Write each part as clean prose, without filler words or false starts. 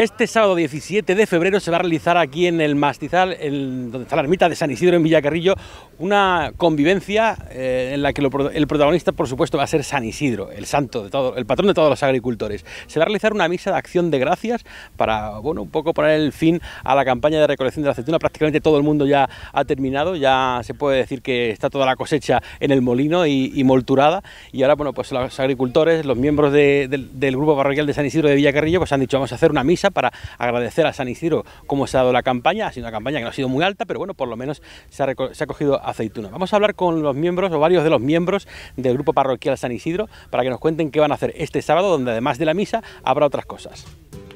Este sábado 17 de febrero se va a realizar aquí en el Mastizal, donde está la ermita de San Isidro en Villacarrillo, una convivencia en la que el protagonista, por supuesto, va a ser San Isidro, el santo de todo, el patrón de todos los agricultores. Se va a realizar una misa de acción de gracias para, bueno, un poco poner el fin a la campaña de recolección de la aceituna. Prácticamente todo el mundo ya ha terminado, ya se puede decir que está toda la cosecha en el molino y molturada, y ahora, bueno, pues los agricultores, los miembros del grupo parroquial de San Isidro de Villacarrillo, pues han dicho: vamos a hacer una misa para agradecer a San Isidro cómo se ha dado la campaña. Ha sido una campaña que no ha sido muy alta, pero bueno, por lo menos se ha cogido aceituna. Vamos a hablar con los miembros, o varios de los miembros del grupo parroquial San Isidro, para que nos cuenten qué van a hacer este sábado, donde además de la misa habrá otras cosas.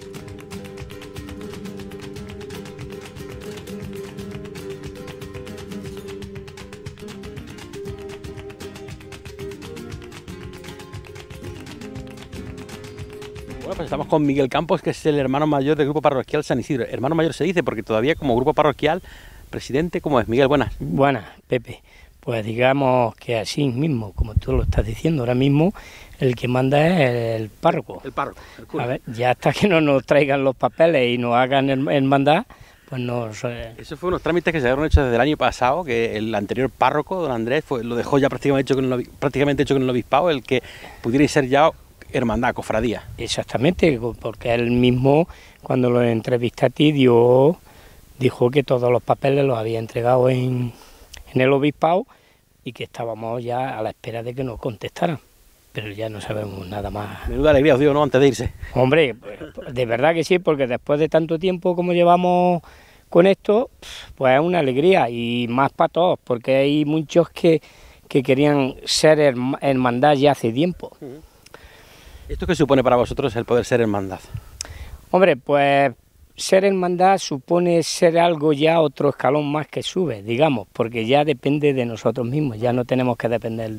Bueno, pues estamos con Miguel Campos, que es el hermano mayor del grupo parroquial San Isidro. Hermano mayor se dice porque todavía como grupo parroquial, presidente, ¿cómo es? Miguel, buenas. Buenas, Pepe. Pues digamos que así mismo, como tú lo estás diciendo, ahora mismo el que manda es el párroco. El párroco, el cura. A ver, ya hasta que no nos traigan los papeles y nos hagan el mandar, pues nos... Eso fue unos trámites que se habían hecho desde el año pasado, que el anterior párroco, don Andrés, lo dejó ya prácticamente hecho con el obispado, el que pudiera ser ya hermandad, cofradía. Exactamente, porque él mismo, cuando lo entrevisté a ti, dijo que todos los papeles los había entregado en el obispado y que estábamos ya a la espera de que nos contestaran, pero ya no sabemos nada más. Menuda alegría os dio, ¿no?, antes de irse. Hombre, pues, de verdad que sí, porque después de tanto tiempo como llevamos con esto, pues es una alegría, y más para todos, porque hay muchos que querían ser hermandad ya hace tiempo. ¿Esto qué supone para vosotros el poder ser hermandad? Hombre, pues ser hermandad supone ser algo ya otro escalón más que sube, digamos, porque ya depende de nosotros mismos, ya no tenemos que depender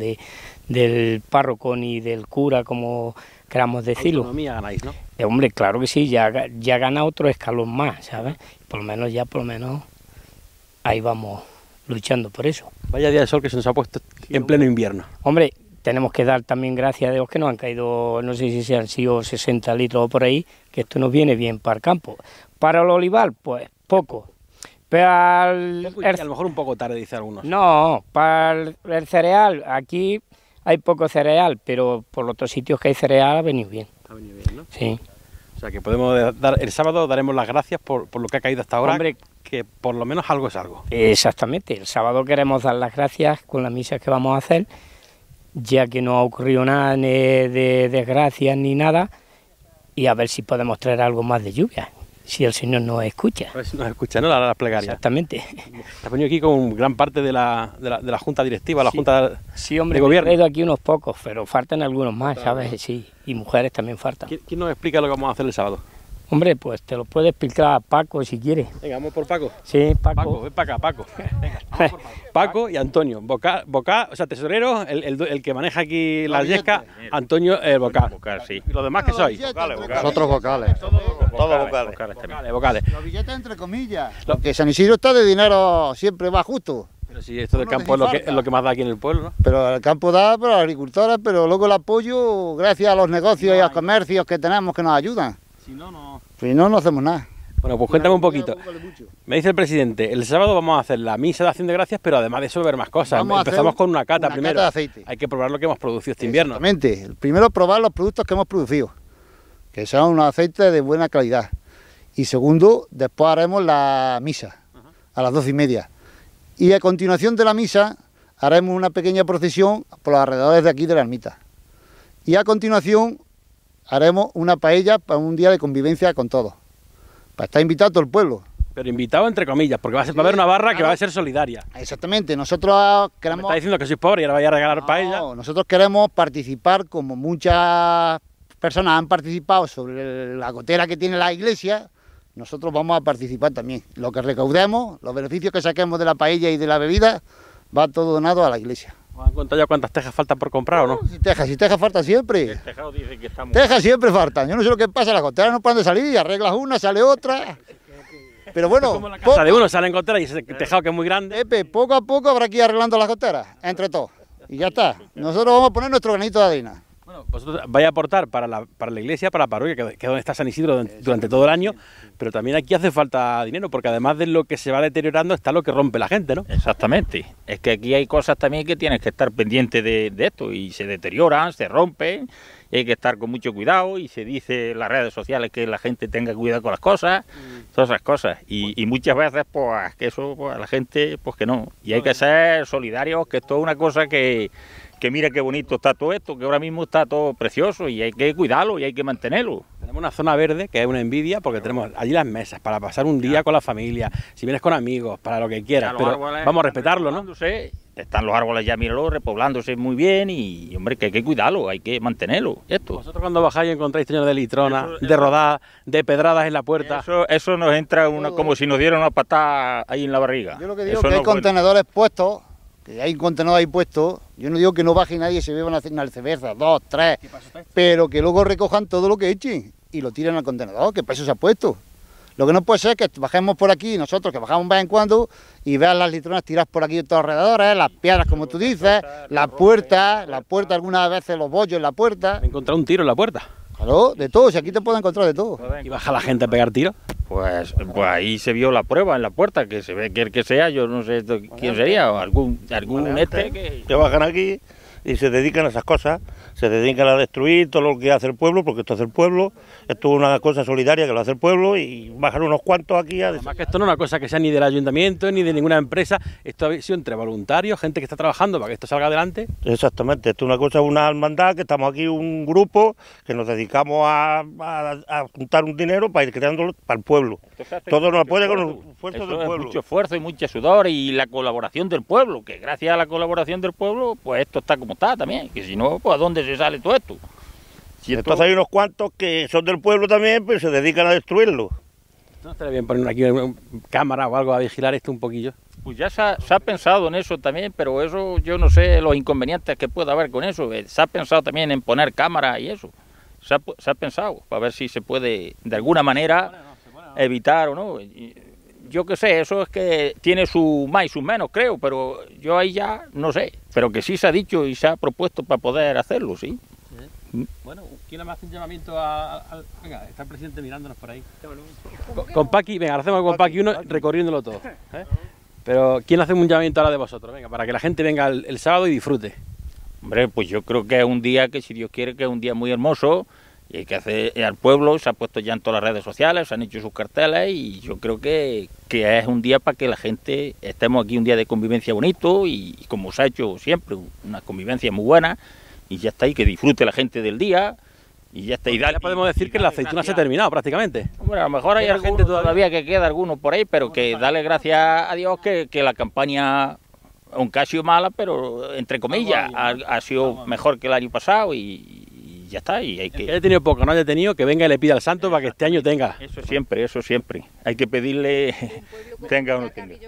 del párroco ni del cura, como queramos decirlo. Autonomía ganáis, ¿no? Hombre, claro que sí, ya gana otro escalón más, ¿sabes? Por lo menos ahí vamos luchando por eso. Vaya día de sol que se nos ha puesto en pleno invierno. Hombre, tenemos que dar también gracias a Dios que nos han caído, no sé si han sido 60 litros o por ahí, que esto nos viene bien para el campo. Para el olivar, pues poco. Pero a lo mejor un poco tarde, dice algunos. No, para el cereal, aquí hay poco cereal, pero por los otros sitios que hay cereal ha venido bien. Ha venido bien, ¿no? Sí. O sea que podemos dar, el sábado daremos las gracias por lo que ha caído hasta ahora. Hombre, que por lo menos algo es algo. Exactamente, el sábado queremos dar las gracias con las misas que vamos a hacer, ya que no ha ocurrido nada de desgracias ni nada, y a ver si podemos traer algo más de lluvia, si el Señor nos escucha. A ver si nos escucha, ¿no?, la plegaria. Exactamente. Has venido aquí con gran parte de la Junta Directiva, la Junta sí, hombre, de Gobierno. He ido aquí unos pocos, pero faltan algunos más, ¿sabes? Sí, y mujeres también faltan. ¿Quién nos explica lo que vamos a hacer el sábado? Hombre, pues te lo puede explicar Paco si quieres. Venga, vamos por Paco. Sí, Paco. Paco, ven para acá, Paco. Venga, vamos por Paco. Paco y Antonio. Boca, o sea, tesorero, el que maneja aquí las yescas, Antonio el vocal. Vocal, sí. ¿Y los demás qué sois? Nosotros vocales. Todos vocales. Vocales. Los billetes entre comillas. Que San Isidro está de dinero, siempre va justo. Pero si esto del campo es lo que más da aquí en el pueblo, ¿no? Pero el campo da para los agricultores, pero luego el apoyo, gracias a los negocios y a los comercios que tenemos que nos ayudan. Si no, no. Si no, no hacemos nada. Bueno, pues cuéntame un poquito. Me dice el presidente, el sábado vamos a hacer la misa de acción de gracias, pero además de eso ver más cosas. Empezamos con una cata primero. Cata de aceite. Hay que probar lo que hemos producido este invierno. Exactamente. Primero probar los productos que hemos producido, que son unos aceites de buena calidad. Y segundo, después haremos la misa a las 12:30. Y a continuación de la misa haremos una pequeña procesión por los alrededores de aquí de la ermita. Y a continuación haremos una paella para un día de convivencia con todos. Para estar invitado todo el pueblo. Pero invitado entre comillas, porque va a haber una barra que va a ser solidaria. Exactamente, nosotros queremos... Me está diciendo que sois pobres y ahora vais a regalar paella. No, nosotros queremos participar, como muchas personas han participado sobre la gotera que tiene la iglesia, nosotros vamos a participar también. Lo que recaudemos, los beneficios que saquemos de la paella y de la bebida, va todo donado a la iglesia. ¿Has contado ya cuántas tejas faltan por comprar o no? Si tejas faltan siempre. El tejado dice que estamos... Tejas siempre faltan. Yo no sé lo que pasa, las goteras no paran de salir, arreglas una, sale otra. Pero bueno, como la casa de uno salen goteras y ese tejado que es muy grande. Pepe, poco a poco habrá que ir arreglando las goteras, entre todos. Y ya está. Nosotros vamos a poner nuestro granito de arena. Bueno, Bueno, vosotros vais a aportar para la iglesia, para la parroquia, que es donde está San Isidro durante todo el año, pero también aquí hace falta dinero, porque además de lo que se va deteriorando está lo que rompe la gente, ¿no? Exactamente. Es que aquí hay cosas también que tienes que estar pendiente de esto, y se deterioran, se rompen, y hay que estar con mucho cuidado, y se dice en las redes sociales que la gente tenga cuidado con las cosas, todas esas cosas, y muchas veces pues que eso pues, a la gente pues que no, y hay que ser solidarios, que esto es una cosa que mira qué bonito está todo esto, que ahora mismo está todo precioso y hay que cuidarlo y hay que mantenerlo. Tenemos una zona verde que es una envidia, porque tenemos allí las mesas para pasar un día con la familia, si vienes con amigos, para lo que quieras, pero vamos a respetarlo, ¿no? Están los árboles ya, míralo, repoblándose muy bien y, hombre, que hay que cuidarlo, hay que mantenerlo, esto. Vosotros cuando bajáis encontráis teños de litrona, de rodadas, de pedradas en la puerta. Eso nos entra como si nos diera una patada ahí en la barriga. Yo lo que digo es que hay contenedores puestos, que hay un contenedor ahí puesto, yo no digo que no baje nadie y se beban una cerveza, 2, 3, pero que luego recojan todo lo que echen y lo tiren al contenedor, que para eso se ha puesto. Lo que no puede ser es que bajemos por aquí, nosotros que bajamos de vez en cuando, y vean las litronas tiradas por aquí de todos alrededores, las piedras como tú dices, la puerta algunas veces los bollos en la puerta. ¿Me he encontrado un tiro en la puerta? Claro, de todo, si aquí te puedes encontrar de todo. ¿Y baja la gente a pegar tiros? Pues ahí se vio la prueba en la puerta, que se ve que el que sea, yo no sé quién sería, o algún que bajan aquí y se dedican a esas cosas, se dedican a destruir todo lo que hace el pueblo, porque esto hace el pueblo, esto es una cosa solidaria que lo hace el pueblo y bajan unos cuantos aquí a... Además que esto no es una cosa que sea ni del ayuntamiento ni de ninguna empresa, esto ha sido entre voluntarios, gente que está trabajando para que esto salga adelante. Exactamente, esto es una cosa, una hermandad, que estamos aquí un grupo que nos dedicamos a juntar un dinero para ir creándolo para el pueblo. Todo nos apoya con el esfuerzo del pueblo. Mucho esfuerzo y mucho sudor y la colaboración del pueblo, que gracias a la colaboración del pueblo, pues esto está como está también, que si no, pues ¿a dónde se sale todo esto? Si entonces hay unos cuantos que son del pueblo también, pero se dedican a destruirlo. ¿No estaría bien poner aquí una cámara o algo a vigilar esto un poquillo? Pues ya se ha pensado en eso también, pero eso yo no sé los inconvenientes que pueda haber con eso. Se ha pensado también en poner cámaras y eso. Se ha pensado, para ver si se puede de alguna manera evitar o no. Yo qué sé, eso es que tiene sus más y sus menos, creo, pero yo ahí ya no sé. Pero que sí se ha dicho y se ha propuesto para poder hacerlo, sí. Bueno, ¿quién me hace un llamamiento venga, está el presidente mirándonos por ahí. Con Paqui, venga, hacemos con Paqui uno recorriéndolo todo. Pero ¿quién hace un llamamiento ahora de vosotros? Venga, para que la gente venga el sábado y disfrute. Hombre, pues yo creo que es un día que, si Dios quiere, que es un día muy hermoso. Y hay que hacer al pueblo, se ha puesto ya en todas las redes sociales, se han hecho sus carteles y yo creo que es un día para que la gente estemos aquí, un día de convivencia bonito y como se ha hecho siempre, una convivencia muy buena y ya está ahí, que disfrute la gente del día y ya está. Y ya podemos decir que la aceituna se ha terminado prácticamente. Hombre, a lo mejor hay gente todavía que queda alguno por ahí, pero que dale gracias a Dios que la campaña, aunque ha sido mala, pero entre comillas, ha sido mejor que el año pasado y ya está, y hay que... El que haya tenido poco, no haya tenido, que venga y le pida al santo para que este año tenga. Eso siempre. Hay que pedirle tenga o no tenga.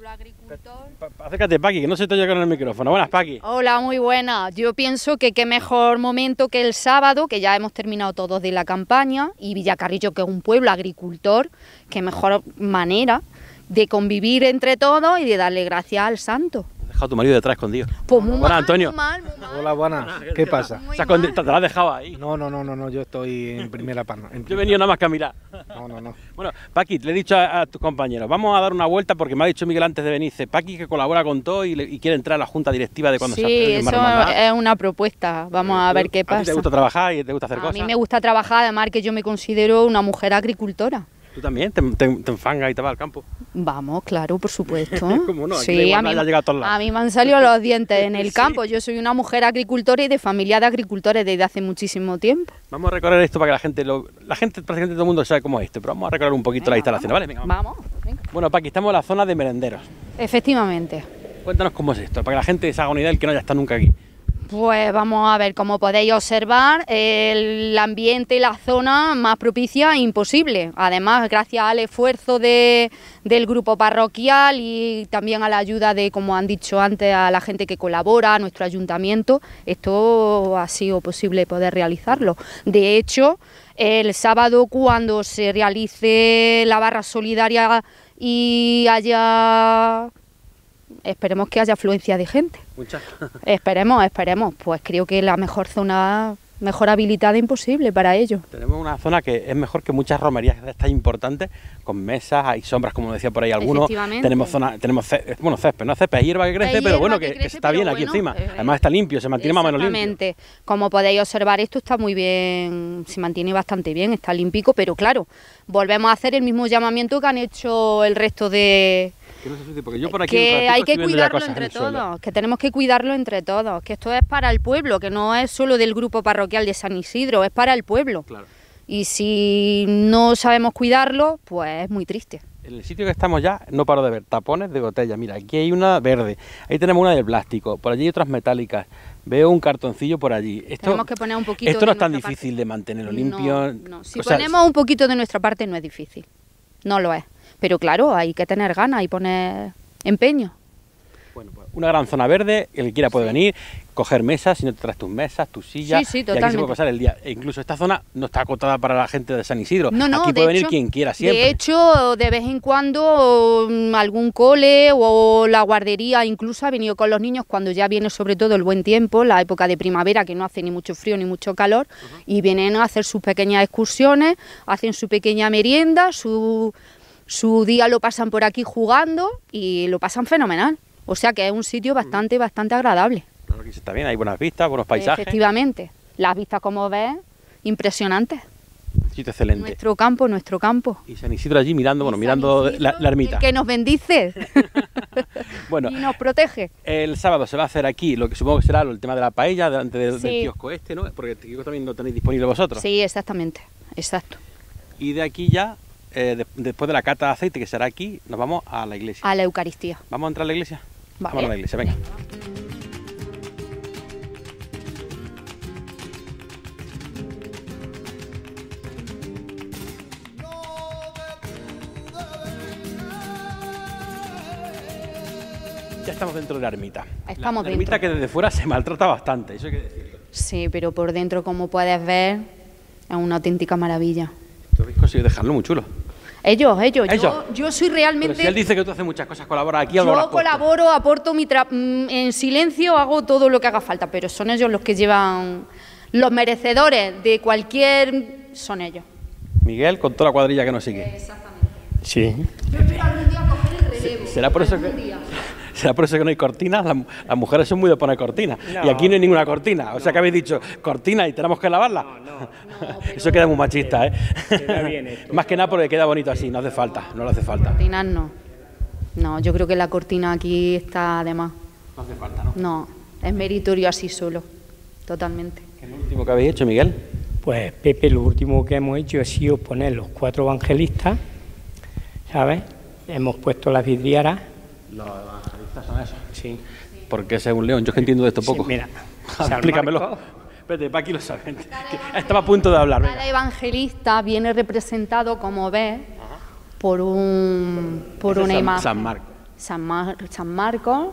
Acércate, Paqui, que no se te oye con el micrófono. Buenas, Paqui. Hola, muy buenas. Yo pienso que qué mejor momento que el sábado, que ya hemos terminado todos de la campaña, y Villacarrillo, que es un pueblo agricultor, qué mejor manera de convivir entre todos y de darle gracias al santo. Has dejado a tu marido detrás escondido. Pues muy buenas, mal, Antonio. muy mal. Hola, buenas. ¿Qué pasa? ¿Te la has dejado ahí? No, yo estoy en primera pana. Yo he venido nada más que a mirar. No. Bueno, Paqui, le he dicho a tus compañeros, vamos a dar una vuelta porque me ha dicho Miguel antes de venir, dice Paqui que colabora con todo y quiere entrar a la junta directiva de cuando se hace. Sí, eso es una propuesta, vamos a ver qué pasa. ¿A ti te gusta trabajar y te gusta hacer cosas? A mí me gusta trabajar, además que yo me considero una mujer agricultora. ¿Tú también? ¿Te enfangas y te vas al campo? Vamos, claro, por supuesto. ¿Cómo no? Aquí Sí, a mí me han salido los dientes en el campo. Yo soy una mujer agricultora y de familia de agricultores desde hace muchísimo tiempo. Vamos a recorrer esto para que la gente prácticamente todo el mundo sabe cómo es esto, pero vamos a recorrer un poquito la instalación, ¿vale? Venga, vamos. Bueno, Paqui, estamos en la zona de merenderos. Efectivamente. Cuéntanos cómo es esto, para que la gente se haga una idea del que no haya estado nunca aquí. Pues vamos a ver, como podéis observar, el ambiente y la zona más propicia imposible. Además, gracias al esfuerzo del grupo parroquial y también a la ayuda de, como han dicho antes, a la gente que colabora, a nuestro ayuntamiento, esto ha sido posible poder realizarlo. De hecho, el sábado, cuando se realice la barra solidaria y esperemos que haya afluencia de gente. Muchas. Esperemos, pues creo que la mejor zona mejor habilitada imposible para ello. Tenemos una zona que es mejor que muchas romerías de estas importantes, con mesas, hay sombras, como decía por ahí algunos. Tenemos césped, no césped, es hierba que crece, pero bueno, que está bien aquí encima. Además está limpio, se mantiene más o menos limpio. Exactamente. Como podéis observar, esto está muy bien, se mantiene bastante bien, está limpico, pero claro, volvemos a hacer el mismo llamamiento que han hecho el resto de... Que no se sucede, porque yo por aquí que hay que cuidarlo entre todos, que tenemos que cuidarlo entre todos, que esto es para el pueblo, que no es solo del grupo parroquial de San Isidro, es para el pueblo. Claro. Y si no sabemos cuidarlo, pues es muy triste. En el sitio que estamos ya no paro de ver tapones de botella. Mira, aquí hay una verde, ahí tenemos una de plástico, por allí hay otras metálicas. Veo un cartoncillo por allí. Tenemos que poner un poquito. Esto no es tan difícil de mantenerlo limpio. No. Si ponemos un poquito de nuestra parte no es difícil, no lo es. Pero claro, hay que tener ganas y poner empeño. Bueno, pues una gran zona verde, el que quiera puede venir, coger mesas, si no te traes tus mesas, tus sillas, sí, y aquí se puede pasar el día. E incluso esta zona no está acotada para la gente de San Isidro, no, aquí puede venir quien quiera siempre. De hecho, de vez en cuando algún cole o la guardería incluso ha venido con los niños cuando ya viene sobre todo el buen tiempo, la época de primavera que no hace ni mucho frío ni mucho calor, y vienen a hacer sus pequeñas excursiones, hacen su pequeña merienda, su día lo pasan por aquí jugando y lo pasan fenomenal. O sea que es un sitio bastante agradable. Claro que está bien, hay buenas vistas, buenos paisajes. Efectivamente, las vistas como ves, impresionantes. Un sitio excelente. Nuestro campo. Y San Isidro allí mirando, mirando la ermita. Que nos bendice bueno, y nos protege. El sábado se va a hacer aquí, lo que supongo que será el tema de la paella, delante del kiosco este, ¿no? Porque el kiosco también lo tenéis disponible vosotros. Sí, exactamente, exacto. Y de aquí ya, después de la cata de aceite, que será aquí, nos vamos a la iglesia. A la Eucaristía. ¿Vamos a entrar a la iglesia? Vale. Vamos a la iglesia, venga. Ya estamos dentro de la ermita. Estamos la ermita dentro. que desde fuera se maltrata bastante, eso hay que decirlo. Sí, pero por dentro, como puedes ver, es una auténtica maravilla. Tú habéis conseguido dejarlo muy chulo. Ellos. Yo soy realmente... Pero si él dice que tú haces muchas cosas, colaboras aquí, yo colaboro, aporto en silencio, hago todo lo que haga falta, pero son ellos los que llevan... Los merecedores de cualquier... son ellos. Miguel, con toda la cuadrilla que nos sigue. Exactamente. Sí. Yo espero algún día coger el relevo. ¿Será por eso que no hay cortinas? Las mujeres son muy de poner cortinas. No. Y aquí no hay ninguna cortina. O sea que habéis dicho, cortina y tenemos que lavarla. No, eso queda muy machista, ¿eh? Queda bien esto. Más que nada porque queda bonito así, no hace falta, no le hace falta. Cortinas no. No, yo creo que la cortina aquí está de más. No hace falta, ¿no? No, es meritorio así solo, totalmente. ¿Qué es lo último que habéis hecho, Miguel? Pues, Pepe, lo último que hemos hecho ha sido poner los 4 evangelistas, ¿sabes? Hemos puesto las vidrieras. Los evangelistas son esos. Sí. Porque según León, yo es que entiendo de esto poco. Sí, mira, explícamelo. Espérate, para aquí lo saben. Estaba a punto de hablar. Cada evangelista viene representado, como ves, por una imagen. San Marcos. San Marcos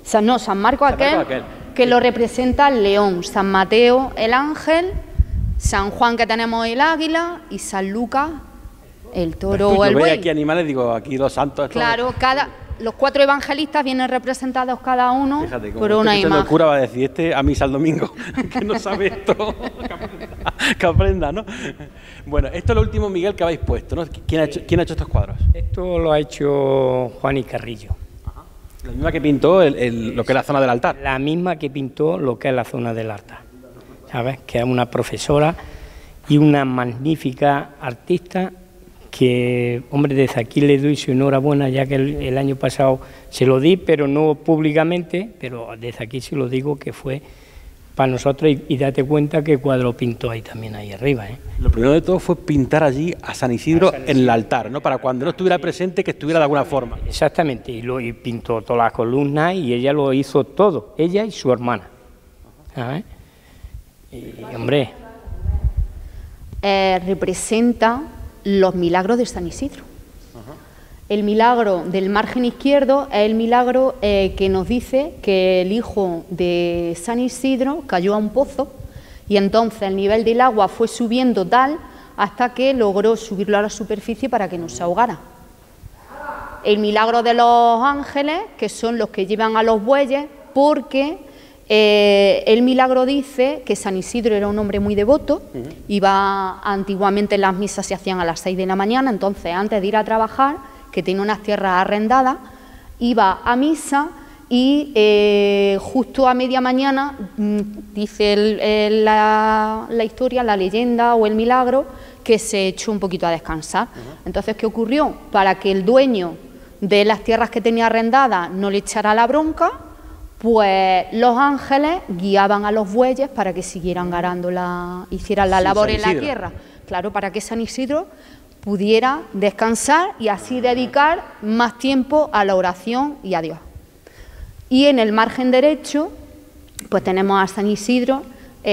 aquel que lo representa el león, San Mateo el ángel, San Juan que tenemos el águila y San Lucas el toro o el buey. Aquí animales, digo, aquí los santos. Claro, los 4 evangelistas vienen representados cada uno. Fíjate, por una imagen. El cura va a decir, a misa el domingo, que no sabe esto, que aprenda, ¿no? Bueno, esto es lo último, Miguel, que habéis puesto, ¿no? ¿Quién ha hecho estos cuadros? Esto lo ha hecho Juan y Carrillo. Ajá. La misma que pintó lo que es la zona del altar. La misma que pintó lo que es la zona del altar, ¿sabes? Que es una profesora y una magnífica artista que, hombre, desde aquí le doy su enhorabuena, ya que el año pasado se lo di, pero no públicamente, pero desde aquí se lo digo que fue para nosotros y date cuenta que cuadro pintó ahí también, ahí arriba, ¿eh? Lo primero de todo fue pintar allí a San Isidro en el altar, ¿no? Para cuando no estuviera presente, que estuviera de alguna forma. Exactamente, y pintó todas las columnas y ella lo hizo todo, ella y su hermana, ¿sabes? Y, hombre... representa los milagros de San Isidro. El milagro del margen izquierdo es el milagro que nos dice que el hijo de San Isidro cayó a un pozo y entonces el nivel del agua fue subiendo tal hasta que logró subirlo a la superficie para que no se ahogara. El milagro de los ángeles, que son los que llevan a los bueyes, porque El milagro dice que San Isidro era un hombre muy devoto, antiguamente las misas se hacían a las 6 de la mañana, entonces antes de ir a trabajar, que tenía unas tierras arrendadas, iba a misa y justo a media mañana, dice la historia, la leyenda o el milagro, que se echó un poquito a descansar. Entonces, ¿qué ocurrió? Para que el dueño de las tierras que tenía arrendadas no le echara la bronca, pues los ángeles guiaban a los bueyes para que siguieran arando hicieran la labor en la tierra. Claro, para que San Isidro pudiera descansar y así dedicar más tiempo a la oración y a Dios. Y en el margen derecho, pues tenemos a San Isidro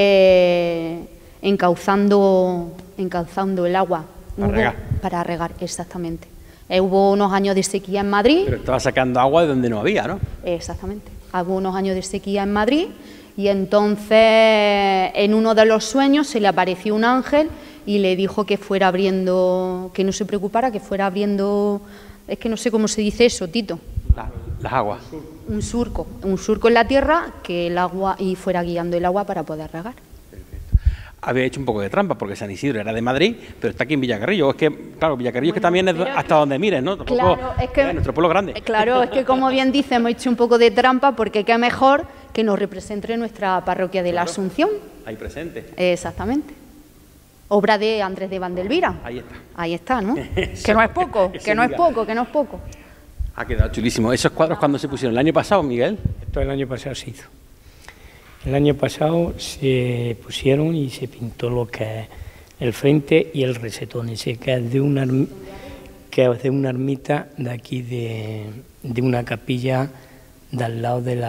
encauzando el agua. Para regar, exactamente. Hubo unos años de sequía en Madrid. Pero estaba sacando agua de donde no había, ¿no? Exactamente. Hubo unos años de sequía en Madrid y entonces en uno de los sueños se le apareció un ángel y le dijo que fuera abriendo, que no se preocupara, que fuera abriendo, es que no sé cómo se dice eso, Tito. Las aguas. Un surco en la tierra, que el agua, y fuera guiando el agua para poder regar. Había hecho un poco de trampa porque San Isidro era de Madrid, pero está aquí en Villacarrillo. Es que, claro, Villacarrillo es que también es hasta donde mires, ¿no? Claro, es que nuestro pueblo grande. Claro, es que como bien dice, hemos hecho un poco de trampa porque qué mejor que nos represente nuestra parroquia de la Asunción. Ahí presente. Exactamente. Obra de Andrés de Vandelvira. Ahí está. Ahí está, ¿no? Que no es poco, que no es poco, que no es poco. Ha quedado chulísimo. ¿Esos cuadros cuándo se pusieron? ¿El año pasado, Miguel? Esto el año pasado se hizo. El año pasado se pusieron y se pintó lo que es el frente y el resetón ese, que es de una ermita de aquí, de una capilla de al lado de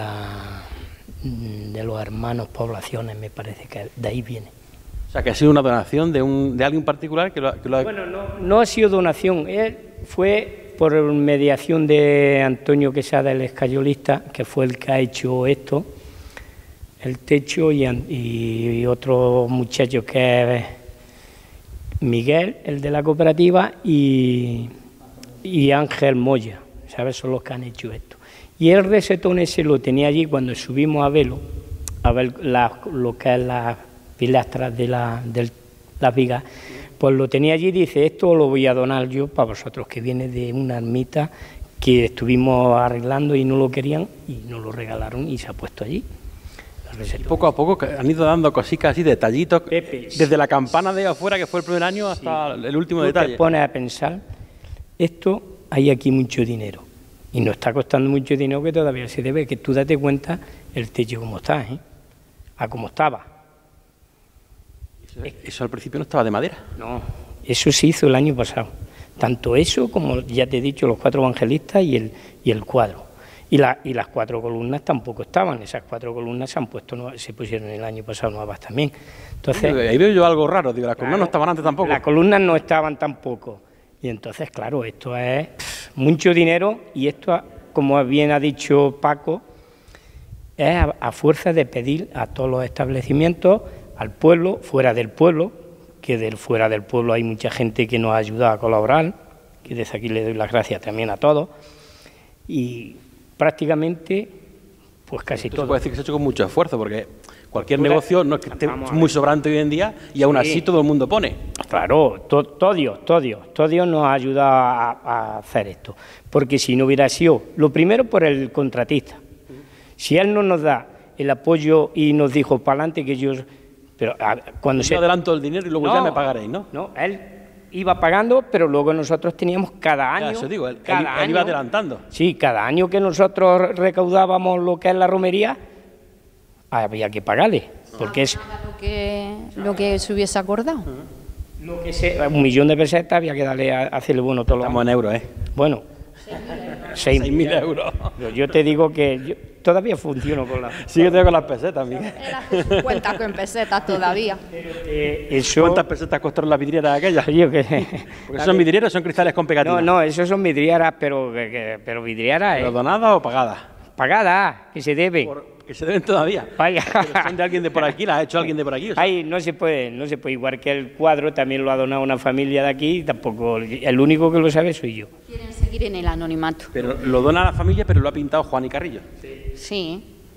los hermanos Poblaciones, me parece que de ahí viene. O sea, que ha sido una donación de alguien particular que lo ha... Bueno, no ha sido donación, fue por mediación de Antonio Quesada, el escayolista, que fue el que ha hecho esto, el techo, y otro muchacho que es Miguel, el de la cooperativa, y Ángel Moya, ¿sabes? Son los que han hecho esto. Y el resetón ese lo tenía allí cuando subimos a ver lo que es las pilastras de las vigas, pues lo tenía allí y dice, esto lo voy a donar yo para vosotros, que viene de una ermita que estuvimos arreglando y no lo querían y nos lo regalaron y se ha puesto allí. Y poco a poco han ido dando cositas así, detallitos, Pepe, desde la campana de afuera, que fue el primer año, hasta el último detalle. Te pones a pensar, esto hay aquí mucho dinero, y nos está costando mucho dinero que todavía se debe, que tú date cuenta el techo como está, a como estaba. Eso al principio no estaba de madera. No, eso se hizo el año pasado, tanto eso como ya te he dicho, los 4 evangelistas y el cuadro. Y las 4 columnas tampoco estaban, esas 4 columnas se pusieron el año pasado nuevas también. Entonces, ahí veo yo algo raro, digo, las columnas no estaban antes tampoco. Las columnas no estaban tampoco. Y entonces, claro, esto es mucho dinero y esto, como bien ha dicho Paco, es a fuerza de pedir a todos los establecimientos, al pueblo, fuera del pueblo, que fuera del pueblo hay mucha gente que nos ha ayudado a colaborar, que desde aquí le doy las gracias también a todos, y prácticamente, pues casi todo. Se puede decir que se ha hecho con mucho esfuerzo, porque cualquier negocio no es que esté muy sobrante hoy en día y aún así todo el mundo pone. Claro, todo Dios nos ha ayudado a hacer esto, porque si no hubiera sido, lo primero por el contratista, si él no nos da el apoyo y nos dijo para adelante que yo... Pero cuando yo adelanto el dinero y luego ya me pagaréis, ¿no? No, él iba pagando, pero luego nosotros teníamos cada año... Ya, eso digo, él iba adelantando. Sí, cada año que nosotros recaudábamos lo que es la romería, había que pagarle, porque es... Lo que se hubiese acordado. Lo que 1.000.000 de pesetas había que darle a hacerle bueno todos los años. Estamos en euros, ¿eh? Bueno, 6.000 euros. Yo te digo que todavía funciono con la... Sí, yo tengo con las pesetas, Miguel. Cuenta con pesetas todavía. ¿Cuántas pesetas costaron las vidrieras aquellas? Porque son vidrieras, son cristales con pegatina. No, esos son vidrieras, pero vidrieras... ¿Pero donadas o pagadas? Pagadas, que se deben. Que se deben todavía. Vaya. Pero son de alguien de por aquí, las ha hecho alguien de por aquí. ¿O sea? Ay, no se puede. Igual que el cuadro también lo ha donado una familia de aquí, tampoco. El único que lo sabe soy yo. Quieren seguir en el anonimato. Pero lo dona la familia, pero lo ha pintado Juan y Carrillo. Sí.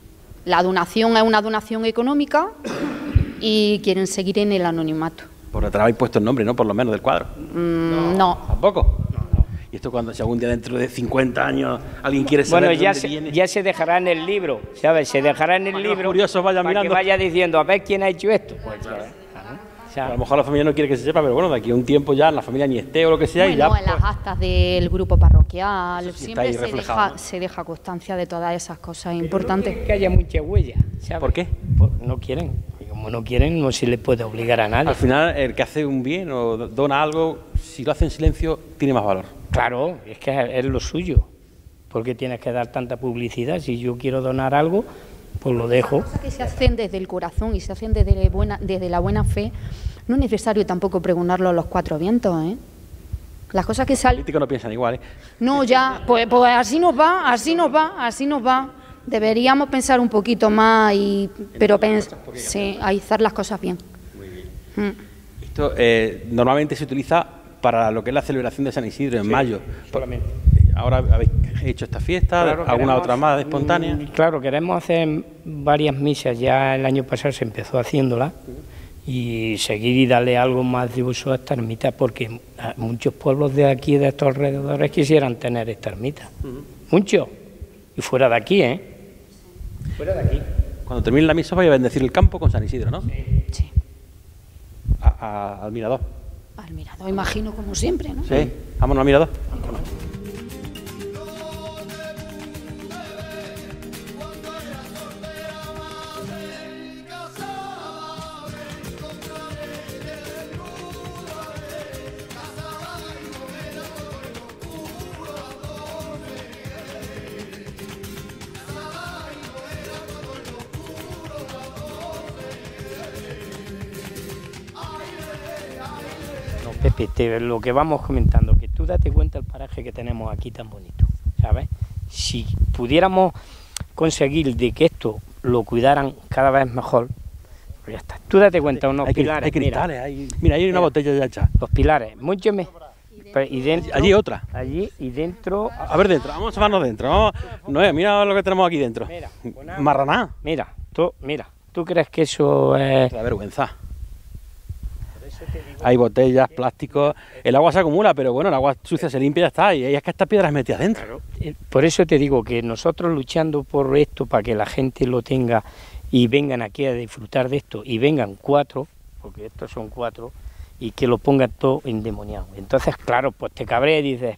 La donación es una donación económica y quieren seguir en el anonimato. Por detrás habéis puesto el nombre, ¿no? Por lo menos del cuadro. No. ¿Tampoco? Y esto cuando, si algún día dentro de 50 años alguien quiere saber Bueno, de dónde viene... ya se dejará en el libro, ¿sabes? Se dejará en el Para que los libro curiosos vayan para mirando. que vaya diciendo, a ver quién ha hecho esto. Pues, A lo mejor la familia no quiere que se sepa, pero bueno, de aquí a un tiempo ya la familia ni esté o lo que sea y ya... Bueno, en las actas del grupo parroquial Eso sí siempre está ahí reflejado, ¿no? se deja constancia de todas esas cosas importantes. Que haya mucha huella, ¿sabes? ¿Por qué? No quieren. Y como no quieren, no se les puede obligar a nadie. Al final, el que hace un bien o dona algo, si lo hace en silencio, tiene más valor. Claro, es que es lo suyo. ¿Por qué tienes que dar tanta publicidad? Si yo quiero donar algo, pues lo dejo. Las cosas que se hacen desde el corazón y se hacen desde la buena fe, no es necesario tampoco pregonarlo a los cuatro vientos, ¿eh? Las cosas que Los salen... políticos no piensan igual, ¿eh? No, ya, pues así nos va, así nos va, así nos va. Deberíamos pensar un poquito más, pero sí, hacer las cosas bien. Muy bien. Esto normalmente se utiliza para lo que es la celebración de San Isidro en mayo. Solamente. Ahora habéis hecho esta fiesta, Claro, alguna otra más de espontánea. Claro, queremos hacer varias misas, ya el año pasado se empezó haciéndola, y seguir y darle algo más de uso a esta ermita, porque muchos pueblos de aquí, de estos alrededores, quisieran tener esta ermita. Muchos. Y fuera de aquí, ¿eh? Fuera de aquí. Cuando termine la misa vais a bendecir el campo con San Isidro, ¿no? Sí. Al mirador. Al mirador, imagino, como siempre, ¿no? Sí, vámonos al mirador. Pepe, lo que vamos comentando, que tú date cuenta del paraje que tenemos aquí tan bonito, ¿sabes? Si pudiéramos conseguir de que esto lo cuidaran cada vez mejor, pues ya está. Tú date cuenta, unos pilares. Hay cristales, mira, ahí hay una botella ya hecha. Los pilares, muchos y dentro, Allí otra. Allí y dentro. A ver dentro, vamos a vernos dentro. Noé, mira lo que tenemos aquí dentro. Mira, Marraná. Mira, ¿tú crees que eso es...? Da vergüenza. Hay botellas, plásticos, el agua se acumula, pero bueno, el agua sucia se limpia y ya está, y es que estas piedras metidas dentro. Por eso te digo que nosotros luchando por esto, para que la gente lo tenga y vengan aquí a disfrutar de esto, y vengan 4, porque estos son 4, y que lo pongan todo endemoniado. Entonces, claro, pues te cabreas y dices,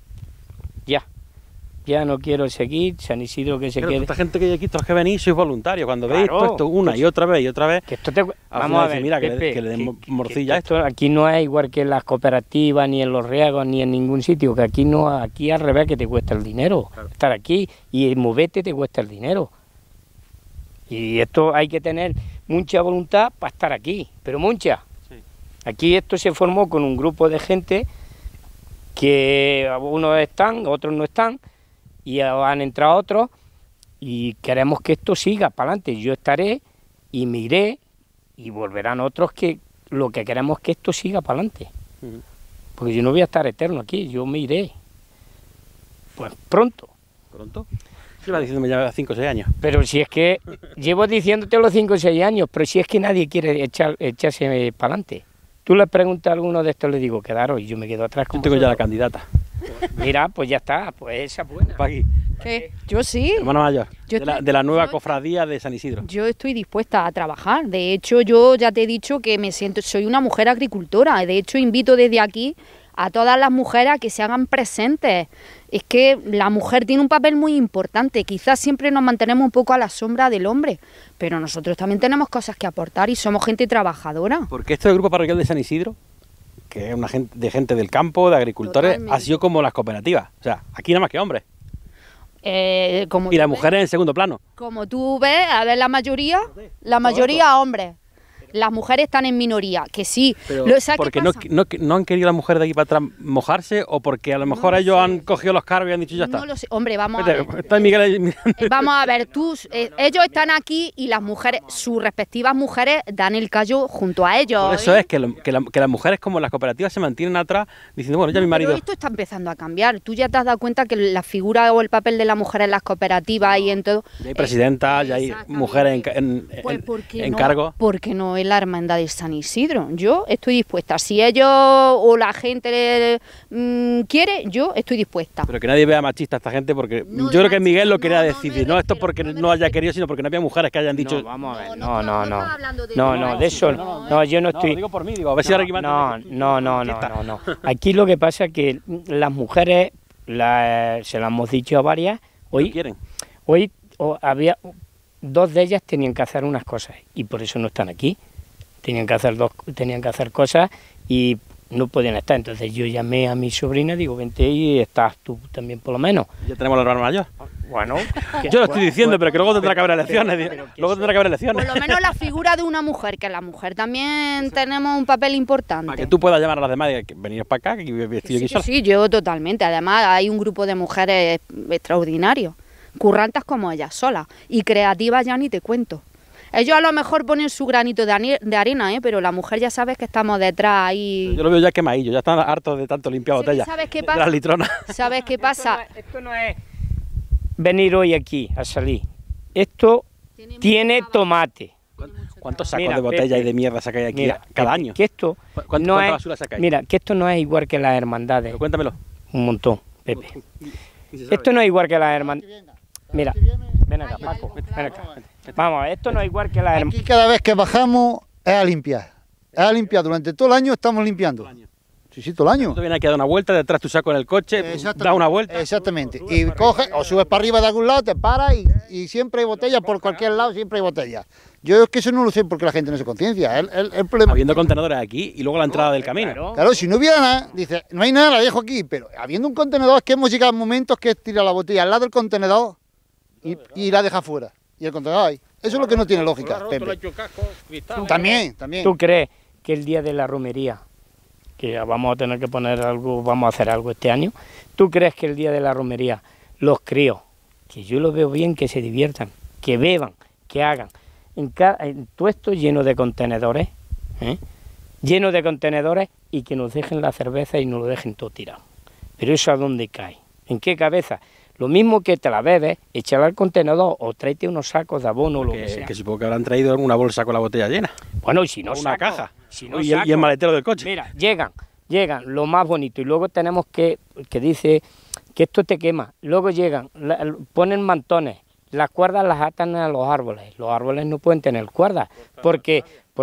ya no quiero seguir, San Isidro que se Pero quede. esta gente que hay aquí, todos que venís, sois voluntarios, cuando veis Claro, todo esto una y otra vez, que esto te... Vamos a ver, mira, Pepe, que le den que morcilla a esto. aquí no es igual que en las cooperativas, ni en los riegos, ni en ningún sitio, que aquí no, aquí al revés, que te cuesta el dinero. Claro. Estar aquí y moverte te cuesta el dinero. Y esto hay que tener mucha voluntad para estar aquí, pero mucha. Sí. Aquí esto se formó con un grupo de gente que unos están, otros no están, y han entrado otros, y queremos que esto siga para adelante. Yo estaré y me iré, y volverán otros, que lo que queremos es que esto siga para adelante. Porque yo no voy a estar eterno aquí, yo me iré. Pues pronto. ¿Pronto? Lleva diciéndome ya 5 o 6 años. Pero si es que llevo diciéndote los 5 o 6 años, pero si es que nadie quiere echarse para adelante. Tú le preguntas a alguno de estos, le digo, quedaros, y yo me quedo atrás. Yo tengo ya la candidata. Mira, pues ya está, pues esa es buena. Pa' aquí. ¿Qué? Yo sí. Hermano mayor, de la nueva cofradía de San Isidro. Yo estoy dispuesta a trabajar. De hecho, yo ya te he dicho que soy una mujer agricultora. De hecho, invito desde aquí a todas las mujeres a que se hagan presentes. Es que la mujer tiene un papel muy importante. Quizás siempre nos mantenemos un poco a la sombra del hombre, pero nosotros también tenemos cosas que aportar y somos gente trabajadora. Porque esto del grupo parroquial de San Isidro, que es una gente del campo, de agricultores, totalmente, ha sido como las cooperativas. O sea, aquí nada más que hombres. Como y las mujeres en segundo plano. Como tú ves, a ver, la mayoría hombres. las mujeres están en minoría, que sí. Pero ¿sabes porque qué pasa? no han querido las mujeres de aquí para atrás mojarse, o porque a lo mejor lo ellos sé. han cogido los cargos y han dicho ya está. No lo sé. Hombre, vamos a Vete, ver. está Miguel ahí mirando. Vamos a ver, ellos están aquí y las mujeres, sus respectivas mujeres, dan el callo junto a ellos. Por eso es que las mujeres, como las cooperativas, se mantienen atrás diciendo, bueno, ya mi marido... Pero esto está empezando a cambiar. Tú ya te has dado cuenta que la figura o el papel de la mujer en las cooperativas y en todo... Ya hay presidentas, ya hay Exactamente. mujeres Pues, ¿por qué en no? cargo. Porque no es la hermandad de San Isidro. Yo estoy dispuesta. Si ellos o la gente quiere, yo estoy dispuesta. Pero que nadie vea machista a esta gente, porque No, yo creo que Miguel lo no, quería no, decir. no, No, esto pero porque no me no haya refiero. querido, sino porque no había mujeres que hayan dicho... No, vamos a ver, No, no, estás hablando de no, de eso, no, yo no estoy... digo por mí, digo, a ver si ahora aquí No. Aquí lo que pasa es que las mujeres, se las hemos dicho a varias, ¿Qué quieren? hoy había 2 de ellas tenían que hacer unas cosas y por eso no están aquí. Tenían que hacer cosas y no podían estar. Entonces yo llamé a mi sobrina, digo, vente y estás tú también por lo menos. Ya tenemos la hermana mayor. Bueno, Yo lo estoy diciendo, pero que luego tendrá que haber elecciones. Luego tendrá que haber Por elecciones. lo menos la figura de una mujer, que la mujer también tenemos un papel importante. Para que tú puedas llamar a las demás y que veniros para acá, que estoy aquí Sí, sola. sí, yo totalmente. Además, hay un grupo de mujeres extraordinarios, currantas como ellas solas, y creativas ya ni te cuento. Ellos a lo mejor ponen su granito de arena, pero la mujer ya sabes que estamos detrás ahí. Yo lo veo ya quemadillo, ya están hartos de tanto limpiar Sí, botellas. ¿sabes qué de pasa? las litronas. ¿Sabes qué pasa? Esto no es venir hoy aquí a salir. Esto tiene tomate. ¿Cuántos sacos Mira, de botella Pepe, y de mierda sacáis aquí Mira, cada Pepe, año? que esto ¿Cuánta no es, basura sacáis? mira, que esto no es igual que las hermandades. Pero cuéntamelo. Un montón, Pepe. Esto no es igual que las hermandades. Mira, ven acá, Paco, ven acá. Vamos, a ver, esto no es igual que las Aquí hermandades. cada vez que bajamos es a limpiar. Es a limpiar. Durante todo el año estamos limpiando. Sí, todo el año. Tú vienes aquí a dar una vuelta, detrás tu saco en el coche, da una vuelta. Exactamente. Y coges o subes para arriba de algún lado, te paras y siempre hay botellas, por cualquier lado siempre hay botellas. Yo es que eso no lo sé porque la gente no se conciencia. El problema. Habiendo contenedores aquí y luego la entrada del camino. Claro, si no hubiera nada, dice, no hay nada, la dejo aquí. Pero habiendo un contenedor, es que hemos llegado a momentos que es tirar la botella al lado del contenedor y la deja fuera. Y el contenedor ahí. Eso es lo que no tiene lógica, Pepe. También. ¿Tú crees que el día de la romería, que vamos a tener que poner algo, vamos a hacer algo este año, tú crees que el día de la romería los críos, que yo lo veo bien, que se diviertan, que beban, que hagan, en todo esto lleno de contenedores, lleno de contenedores y que nos dejen la cerveza y nos lo dejen todo tirado? Pero eso ¿a dónde cae? ¿En qué cabeza? Lo mismo que te la bebes, échala al contenedor o tráete unos sacos de abono o lo que sea. Que supongo que habrán traído una bolsa con la botella llena. Bueno, y si no O una sacos, caja. si no y el sacos, maletero del coche. Mira, llegan, lo más bonito, y luego tenemos que dice que esto te quema, luego llegan, ponen mantones, las cuerdas las atan a los árboles no pueden tener cuerdas, porque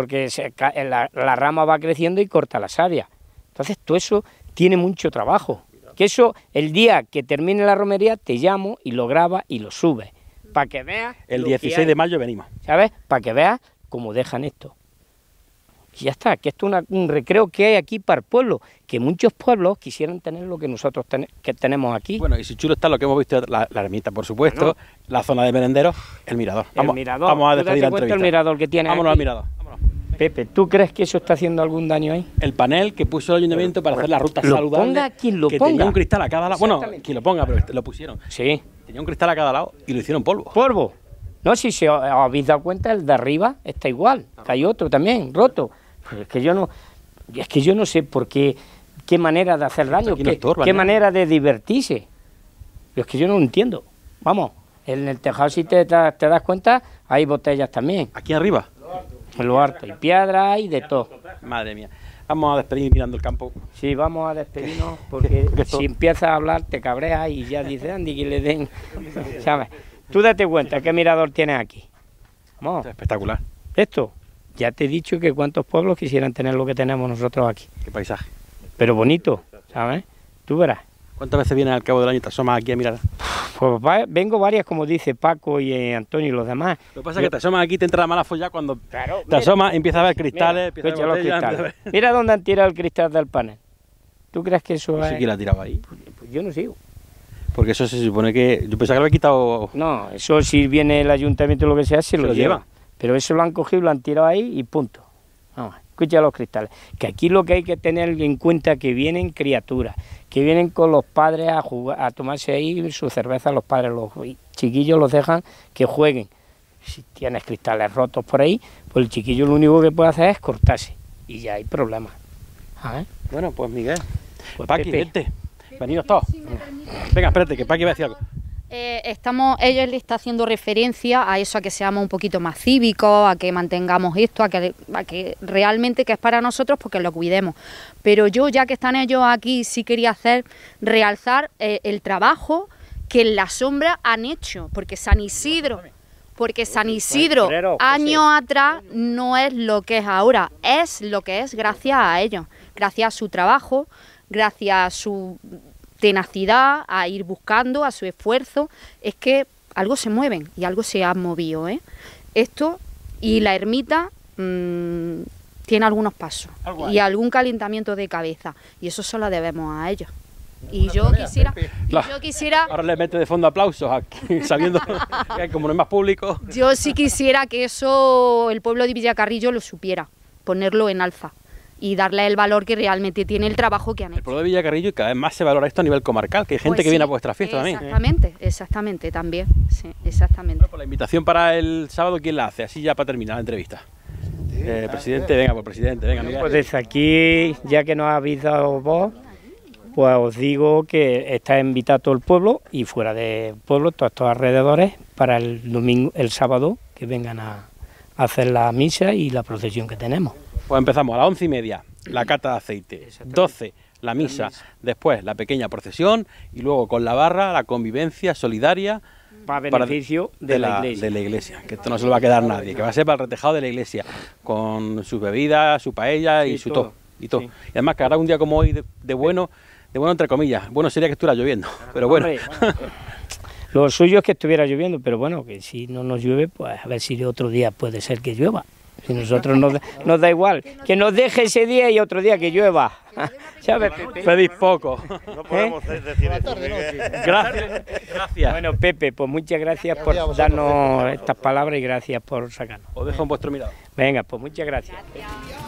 la rama va creciendo y corta la savia. Entonces todo eso tiene mucho trabajo, que eso el día que termine la romería te llamo y lo grabas y lo subes, para que veas. El 16 de mayo venimos. ¿Sabes? Para que veas cómo dejan esto. Y ya está, que esto es un recreo que hay aquí para el pueblo, que muchos pueblos quisieran tener lo que nosotros que tenemos aquí. Bueno, y si chulo está lo que hemos visto, la ermita, por supuesto, Bueno. la zona de merenderos, el mirador. Mirador. Vamos a ¿Tú despedir la date cuenta entrevista. el mirador que tiene Vámonos aquí? al mirador. Vámonos. Pepe, ¿tú crees que eso está haciendo algún daño ahí? El panel que puso el ayuntamiento para hacer la ruta Lo saludable, ponga quien lo que ponga. tenía un cristal a cada lado. Bueno, Exactamente. quien lo ponga, pero lo pusieron. Sí. Tenía un cristal a cada lado y lo hicieron polvo. Polvo. No, si os habéis dado cuenta, el de arriba está igual, que hay otro también, roto. Pues es que yo no sé por qué manera de hacer daño, aquí no estorban, qué ¿eh? manera de divertirse. Es que yo no lo entiendo. Vamos, en el tejado si te das cuenta, hay botellas también, Aquí arriba. en lo alto, y piedras y de todo. Madre mía. Vamos a despedir mirando el campo. Sí, vamos a despedirnos, porque si empiezas a hablar te cabreas y ya dices, Andy, que le den, ¿sabes? Tú date cuenta, ¿qué mirador tienes aquí? Vamos, Espectacular. esto, ya te he dicho que cuántos pueblos quisieran tener lo que tenemos nosotros aquí. Qué paisaje. Pero bonito, ¿sabes? Tú verás. ¿Cuántas veces vienes al cabo del año y te asomas aquí a mirar? Pues vengo varias, como dice Paco y Antonio y los demás. Lo que pasa es que te asomas aquí y te entra la mala folla cuando Claro, te asomas y empiezas a ver cristales, Mira, empiezas a ver los botellas, cristales. empiezas a ver- Mira dónde han tirado el cristal del panel. ¿Tú crees que eso No es...? sé quién la ha tirado ahí. Pues yo no sigo. Porque eso se supone que... Yo pensaba que lo había quitado... No, eso si viene el ayuntamiento o lo que sea, se lo lleva. lleva. Pero eso lo han cogido, lo han tirado ahí y punto. Vamos, escucha los cristales. Que aquí lo que hay que tener en cuenta que vienen criaturas, que vienen con los padres a jugar, a tomarse ahí su cerveza, los padres, los chiquillos los dejan que jueguen. Si tienes cristales rotos por ahí, pues el chiquillo lo único que puede hacer es cortarse y ya hay problemas. Bueno, pues Miguel, Pues Paqui, Pepe. vente, venidos todos. Venga, espérate, que Paqui va a decir algo. Ella le está haciendo referencia a eso, a que seamos un poquito más cívicos, a que mantengamos esto, a que realmente que es para nosotros, porque lo cuidemos. Pero yo, ya que están ellos aquí, sí quería realzar el trabajo que en la sombra han hecho, porque San Isidro años atrás no es lo que es ahora, es lo que es gracias a ellos, gracias a su trabajo, gracias a su tenacidad, a ir buscando, a su esfuerzo. Es que algo se mueven y algo se ha movido, ¿eh? Esto y la ermita tiene algunos pasos y algún calentamiento de cabeza, y eso se lo debemos a ellos. Y yo quisiera... Ahora le mete de fondo aplausos aquí, sabiendo que como no es más público. Yo sí quisiera que eso el pueblo de Villacarrillo lo supiera, ponerlo en alza y darle el valor que realmente tiene el trabajo que han hecho. El pueblo de Villacarrillo, y cada vez más se valora esto a nivel comarcal, que hay gente Pues que viene a sí, vuestras fiestas también. Exactamente, también, sí, exactamente. Bueno, pues la invitación para el sábado, ¿quién la hace? Así ya para terminar la entrevista. Presidente, venga, pues presidente, venga, Miguel. Pues desde aquí, ya que nos habéis dado voz, pues os digo que está invitado todo el pueblo y fuera del pueblo, todos estos alrededores, para el domingo, el sábado, que vengan a hacer la misa y la procesión que tenemos. Pues empezamos a las 11:30, la cata de aceite, 12, la misa, después la pequeña procesión y luego con la barra, la convivencia solidaria Para beneficio de la iglesia. Que esto no se lo va a quedar nadie, que va a ser para el retejado de la iglesia, con sus bebidas, su paella y su todo. Y todo. Sí. Y además que hará un día como hoy de bueno entre comillas. Bueno sería que estuviera lloviendo, pero bueno. Hombre, lo suyo es que estuviera lloviendo, pero bueno, que si no nos llueve, pues a ver si otro día puede ser que llueva. Si nosotros nos da igual, que nos deje ese día y otro día que llueva. ¿Sabes, Pepe? Pedís poco. No podemos decir eso, Miguel. Gracias. Bueno, Pepe, pues muchas gracias por darnos estas palabras y gracias por sacarnos. Os dejo en vuestro mirado. Venga, pues muchas gracias.